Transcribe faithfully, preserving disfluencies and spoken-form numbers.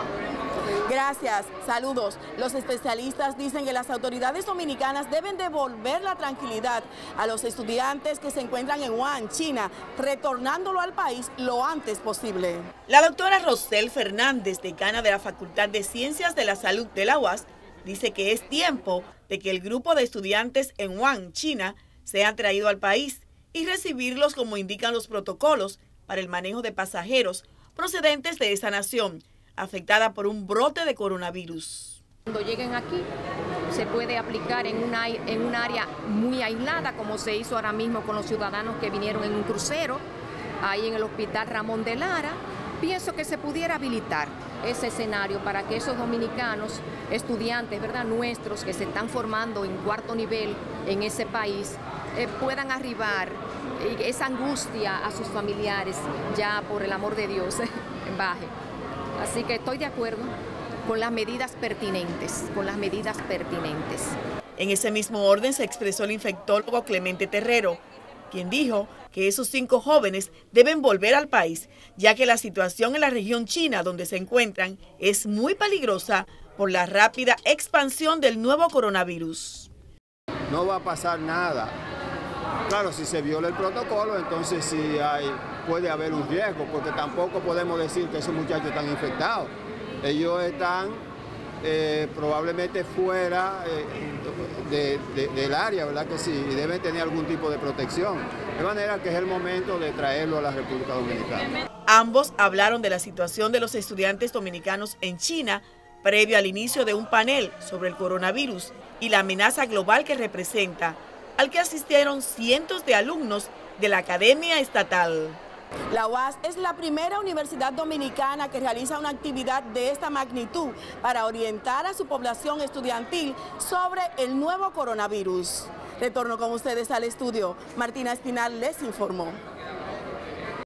Gracias, saludos. Los especialistas dicen que las autoridades dominicanas deben devolver la tranquilidad a los estudiantes que se encuentran en Wuhan, China, retornándolo al país lo antes posible. La doctora Rosel Fernández, decana de la Facultad de Ciencias de la Salud de la U A S, dice que es tiempo de que el grupo de estudiantes en Wuhan, China, sean traídos al país y recibirlos como indican los protocolos para el manejo de pasajeros procedentes de esa nación, afectada por un brote de coronavirus. Cuando lleguen aquí, se puede aplicar en una, en un área muy aislada, como se hizo ahora mismo con los ciudadanos que vinieron en un crucero, ahí en el Hospital Ramón de Lara. Pienso que se pudiera habilitar ese escenario para que esos dominicanos, estudiantes, ¿verdad?, nuestros que se están formando en cuarto nivel en ese país, eh, puedan arribar eh, esa angustia a sus familiares, ya por el amor de Dios, baje. Así que estoy de acuerdo con las medidas pertinentes, con las medidas pertinentes. En ese mismo orden se expresó el infectólogo Clemente Terrero, quien dijo que esos cinco jóvenes deben volver al país, ya que la situación en la región china donde se encuentran es muy peligrosa por la rápida expansión del nuevo coronavirus. No va a pasar nada. Claro, si se viola el protocolo, entonces sí hay, puede haber un riesgo, porque tampoco podemos decir que esos muchachos están infectados. Ellos están eh, probablemente fuera eh, de, de, del área, ¿verdad que sí? Y deben tener algún tipo de protección. De manera que es el momento de traerlo a la República Dominicana. Ambos hablaron de la situación de los estudiantes dominicanos en China, previo al inicio de un panel sobre el coronavirus y la amenaza global que representa, al que asistieron cientos de alumnos de la Academia Estatal. La U A S es la primera universidad dominicana que realiza una actividad de esta magnitud para orientar a su población estudiantil sobre el nuevo coronavirus. Retorno con ustedes al estudio. Martina Espinal les informó.